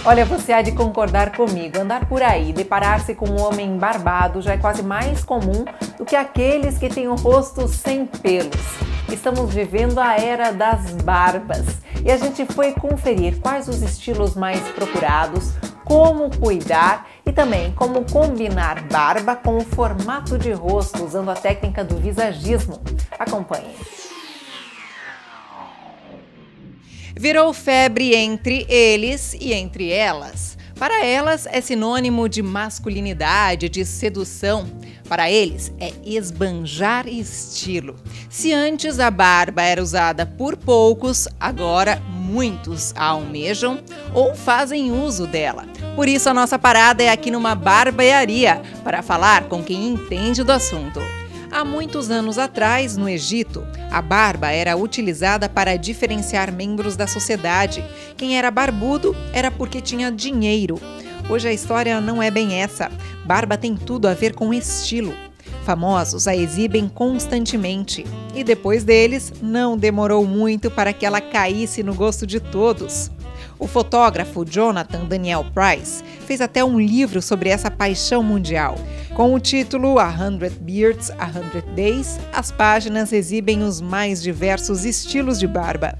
Olha, você há de concordar comigo, andar por aí e deparar-se com um homem barbado já é quase mais comum do que aqueles que têm o rosto sem pelos. Estamos vivendo a era das barbas e a gente foi conferir quais os estilos mais procurados, como cuidar e também como combinar barba com o formato de rosto usando a técnica do visagismo. Acompanhe. Virou febre entre eles e entre elas. Para elas é sinônimo de masculinidade, de sedução. Para eles é esbanjar estilo. Se antes a barba era usada por poucos, agora muitos a almejam ou fazem uso dela. Por isso a nossa parada é aqui numa barbearia, para falar com quem entende do assunto. Há muitos anos atrás, no Egito, a barba era utilizada para diferenciar membros da sociedade. Quem era barbudo era porque tinha dinheiro. Hoje a história não é bem essa. Barba tem tudo a ver com estilo. Famosos a exibem constantemente. E depois deles, não demorou muito para que ela caísse no gosto de todos. O fotógrafo Jonathan Daniel Price fez até um livro sobre essa paixão mundial. Com o título 100 Beards, 100 Days, as páginas exibem os mais diversos estilos de barba.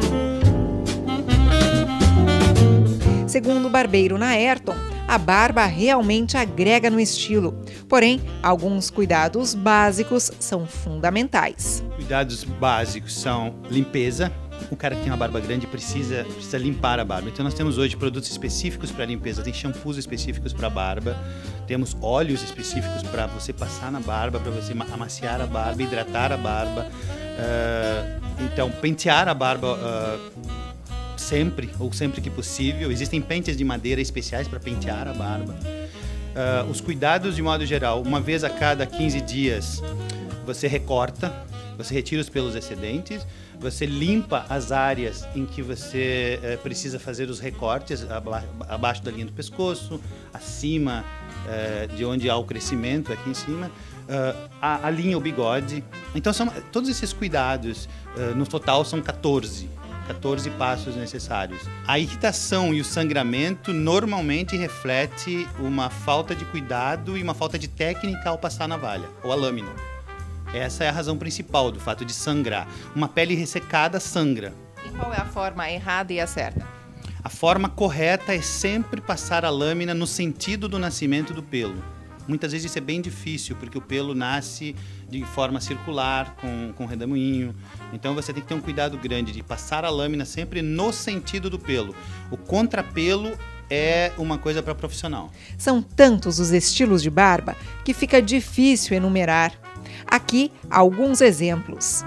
Segundo o barbeiro Naerton, a barba realmente agrega no estilo. Porém, alguns cuidados básicos são fundamentais. Cuidados básicos são limpeza. O cara que tem uma barba grande precisa limpar a barba. Então nós temos hoje produtos específicos para limpeza, tem shampoos específicos para barba, temos óleos específicos para você passar na barba, para você amaciar a barba, hidratar a barba. Então pentear a barba sempre ou sempre que possível. Existem pentes de madeira especiais para pentear a barba. Os cuidados de modo geral, uma vez a cada 15 dias você recorta, você retira os pelos excedentes, você limpa as áreas em que você precisa fazer os recortes, abaixo da linha do pescoço, acima de onde há o crescimento, aqui em cima, alinha o bigode. Então, todos esses cuidados, no total, são 14 passos necessários. A irritação e o sangramento normalmente reflete uma falta de cuidado e uma falta de técnica ao passar a navalha ou a lâmina. Essa é a razão principal do fato de sangrar. Uma pele ressecada sangra. E qual é a forma errada e a certa? A forma correta é sempre passar a lâmina no sentido do nascimento do pelo. Muitas vezes isso é bem difícil, porque o pelo nasce de forma circular, com redemoinho. Então você tem que ter um cuidado grande de passar a lâmina sempre no sentido do pelo. O contrapelo é uma coisa para profissional. São tantos os estilos de barba que fica difícil enumerar. Aqui, alguns exemplos.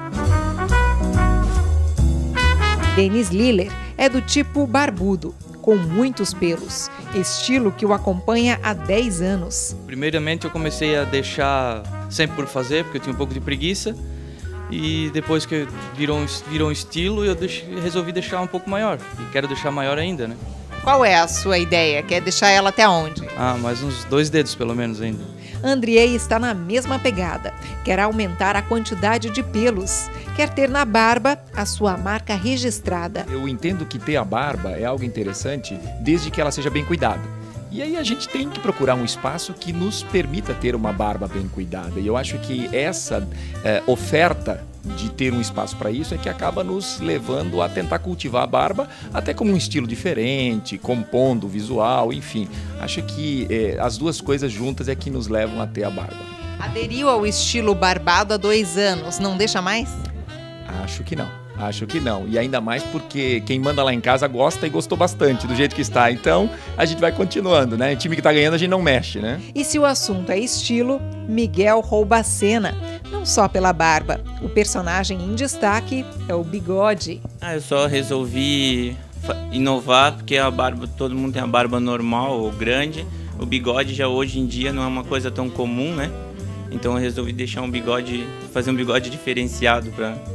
Dennis Liller é do tipo barbudo, com muitos pelos, estilo que o acompanha há 10 anos. Primeiramente eu comecei a deixar sempre por fazer, porque eu tinha um pouco de preguiça. E depois que virou um estilo, eu resolvi deixar um pouco maior. E quero deixar maior ainda, né? Qual é a sua ideia? Quer deixar ela até onde? Mais uns 2 dedos pelo menos ainda. Andriei está na mesma pegada. Quer aumentar a quantidade de pelos. Quer ter na barba a sua marca registrada. Eu entendo que ter a barba é algo interessante desde que ela seja bem cuidada. E aí a gente tem que procurar um espaço que nos permita ter uma barba bem cuidada. E eu acho que essa oferta de ter um espaço para isso é que acaba nos levando a tentar cultivar a barba até como um estilo diferente, compondo o visual, enfim. Acho que as duas coisas juntas é que nos levam a ter a barba. Aderiu ao estilo barbado há 2 anos, não deixa mais? Acho que não. Acho que não. E ainda mais porque quem manda lá em casa gosta e gostou bastante do jeito que está. Então, a gente vai continuando, né? O time que tá ganhando a gente não mexe, né? E se o assunto é estilo, Miguel rouba a cena. Não só pela barba. O personagem em destaque é o bigode. Eu só resolvi inovar porque a barba, todo mundo tem a barba normal ou grande. O bigode já hoje em dia não é uma coisa tão comum, né? Então eu resolvi deixar fazer um bigode diferenciado para... E vamos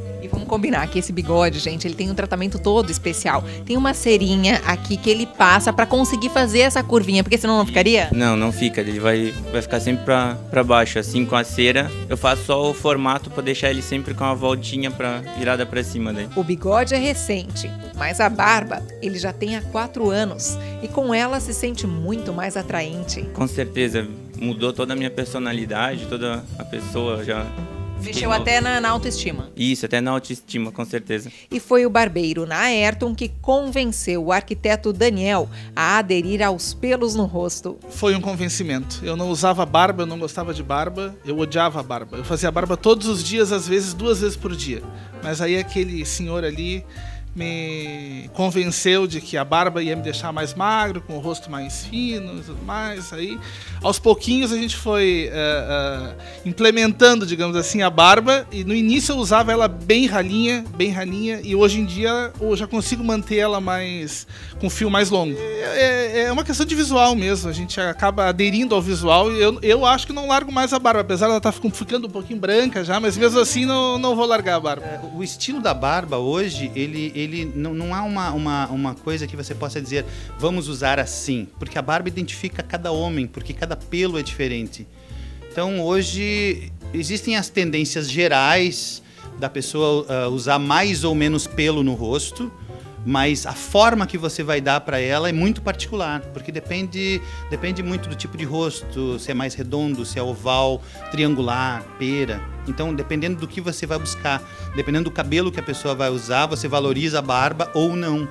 Vamos combinar que esse bigode, gente, ele tem um tratamento todo especial. Tem uma cerinha aqui que ele passa pra conseguir fazer essa curvinha, porque senão não ficaria? Não fica. Ele vai ficar sempre pra baixo. Assim, com a cera, eu faço só o formato pra deixar ele sempre com uma voltinha virada pra cima daí. O bigode é recente, mas a barba ele já tem há 4 anos. E com ela se sente muito mais atraente. Com certeza, mudou toda a minha personalidade, toda a pessoa já... Mexeu até na autoestima. Isso, até na autoestima, com certeza. E foi o barbeiro na Ayrton que convenceu o arquiteto Daniel a aderir aos pelos no rosto. Foi um convencimento. Eu não usava barba, eu não gostava de barba, eu odiava a barba. Eu fazia barba todos os dias, às vezes 2 vezes por dia. Mas aí aquele senhor ali me convenceu de que a barba ia me deixar mais magro, com o rosto mais fino e tudo mais. Aí, aos pouquinhos, a gente foi implementando, digamos assim, a barba. E no início eu usava ela bem ralinha, e hoje em dia eu já consigo manter ela mais com fio mais longo. É uma questão de visual mesmo, a gente acaba aderindo ao visual e eu acho que não largo mais a barba, apesar de ela estar ficando um pouquinho branca já, mas mesmo assim não vou largar a barba. O estilo da barba hoje, ele não há uma coisa que você possa dizer vamos usar assim, porque a barba identifica cada homem, porque cada pelo é diferente. Então hoje existem as tendências gerais da pessoa usar mais ou menos pelo no rosto, mas a forma que você vai dar para ela é muito particular, porque depende muito do tipo de rosto, se é mais redondo, se é oval, triangular, pera. Então, dependendo do que você vai buscar, dependendo do cabelo que a pessoa vai usar, você valoriza a barba ou não.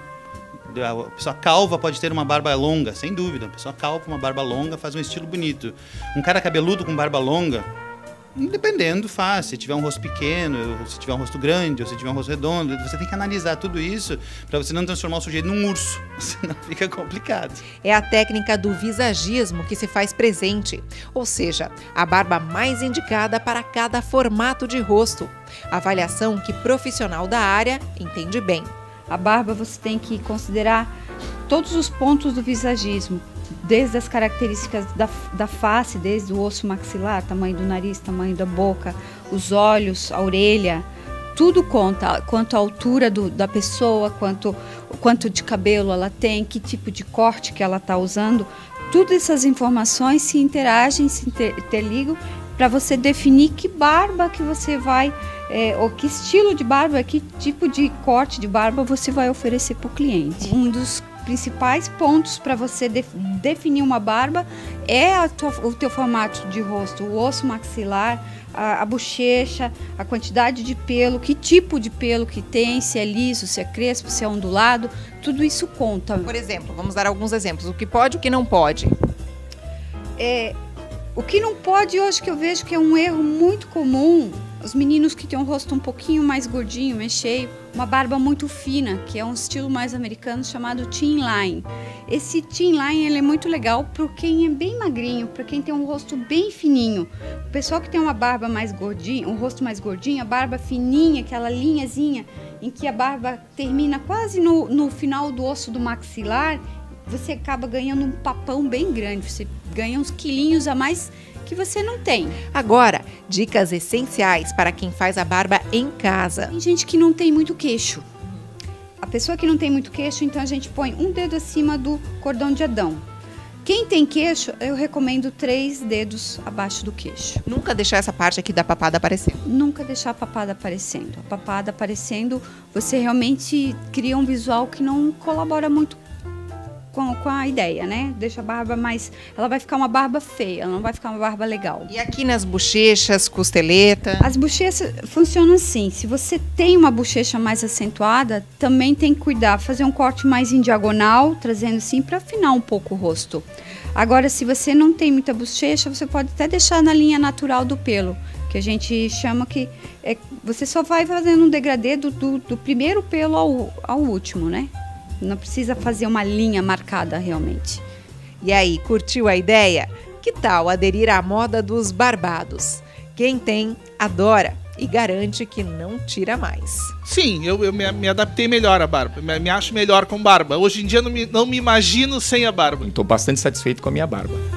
A pessoa calva pode ter uma barba longa, sem dúvida. A pessoa calva com uma barba longa faz um estilo bonito. Um cara cabeludo com barba longa, dependendo, faz. Se tiver um rosto pequeno, ou se tiver um rosto grande, ou se tiver um rosto redondo, você tem que analisar tudo isso para você não transformar o sujeito num urso, senão fica complicado. É a técnica do visagismo que se faz presente, ou seja, a barba mais indicada para cada formato de rosto. Avaliação que profissional da área entende bem. A barba você tem que considerar todos os pontos do visagismo, desde as características da face, desde o osso maxilar, tamanho do nariz, tamanho da boca, os olhos, a orelha, tudo conta, quanto a altura da pessoa, quanto de cabelo ela tem, que tipo de corte que ela está usando. Todas essas informações se interagem, se interligam para você definir que barba que você vai, ou que estilo de barba, que tipo de corte de barba você vai oferecer para o cliente. Um dos principais pontos para você definir uma barba é o teu formato de rosto, o osso maxilar, a bochecha, a quantidade de pelo, que tipo de pelo que tem, se é liso, se é crespo, se é ondulado, tudo isso conta. Por exemplo, vamos dar alguns exemplos, o que pode e o que não pode. O que não pode, hoje que eu vejo que é um erro muito comum, os meninos que têm um rosto um pouquinho mais gordinho, mais cheio, uma barba muito fina, que é um estilo mais americano chamado chin line. Esse chin line ele é muito legal para quem é bem magrinho, para quem tem um rosto bem fininho. O pessoal que tem uma barba mais gordinha, um rosto mais gordinho, a barba fininha, aquela linhazinha em que a barba termina quase no final do osso do maxilar, você acaba ganhando um papão bem grande, você ganha uns quilinhos a mais que você não tem. Agora, dicas essenciais para quem faz a barba em casa. Tem gente que não tem muito queixo. A pessoa que não tem muito queixo, então a gente põe um dedo acima do cordão de Adão. Quem tem queixo, eu recomendo 3 dedos abaixo do queixo. Nunca deixar essa parte aqui da papada aparecendo. Nunca deixar a papada aparecendo. A papada aparecendo, você realmente cria um visual que não colabora muito com a ideia, né? Deixa a barba mais... Ela vai ficar uma barba feia, ela não vai ficar uma barba legal. E aqui nas bochechas, costeleta? As bochechas funcionam assim. Se você tem uma bochecha mais acentuada, também tem que cuidar. Fazer um corte mais em diagonal, trazendo assim para afinar um pouco o rosto. Agora, se você não tem muita bochecha, você pode até deixar na linha natural do pelo, que a gente chama que... você só vai fazendo um degradê do primeiro pelo ao último, né? Não precisa fazer uma linha marcada realmente. E aí, curtiu a ideia? Que tal aderir à moda dos barbados? Quem tem, adora e garante que não tira mais. Sim, eu me adaptei melhor à barba. Me acho melhor com barba. Hoje em dia não me imagino sem a barba. Estou bastante satisfeito com a minha barba.